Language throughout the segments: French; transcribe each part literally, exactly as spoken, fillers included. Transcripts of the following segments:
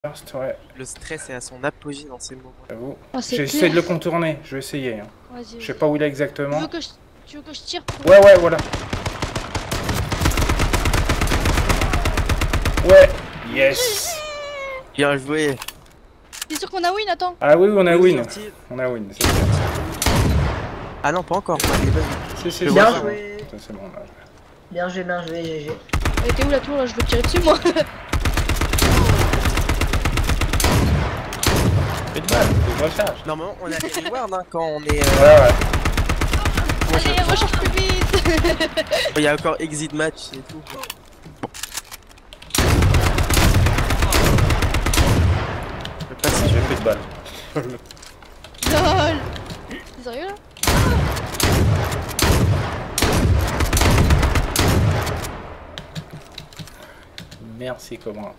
Ouais. Le stress est à son apogée dans ces moments. J'avoue. Oh, J'essaie de le contourner, je vais essayer. Hein. Je sais pas où il est exactement. Tu veux que je, tu veux que je tire pour... Ouais, ouais, voilà. Ouais, yes. Bien joué. T'es sûr qu'on a win? Attends. Ah oui, on a Oui, win. sorti. On a win, c'est sûr. Ah non, pas encore. Si, si, Bien c'est joué. bon. C'est bon, là. Bien joué, bien joué, G G. Elle était où la tour là? Je veux tirer dessus moi. Fais de balle, fais de recharge. Normalement, on a les rewards hein, quand on est. Euh... Ouais, ouais. Allez, recharge plus vite. Il y a encore exit match et tout. Je passe, je fais de balle. Lol. T'es sérieux là? Merci, comment.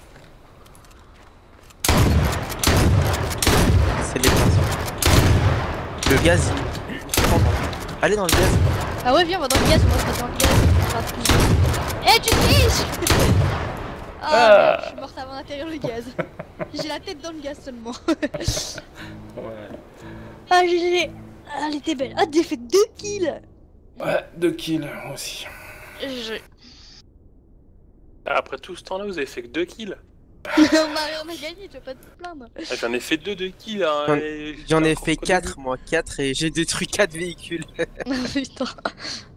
C'est les principes. Le gaz. Allez dans le gaz. Ah ouais, viens, on va dans le gaz, on va se mettre dans le gaz. Eh, tu triches. Ah, Ah. merde, je suis morte avant d'atterrir le gaz. J'ai la tête dans le gaz seulement. Ouais. Ah, G G. Ah, elle était belle. Ah, j'ai fait deux kills. Ouais, deux kills, moi aussi. Je... Après tout ce temps-là, vous avez fait que deux kills. on, a, on a gagné, tu vas pas te plaindre. Ah, J'en ai fait deux de kills. Hein, J'en- et J'en ai j'étais fait encore quatre moi, quatre et j'ai détruit quatre véhicules. Putain.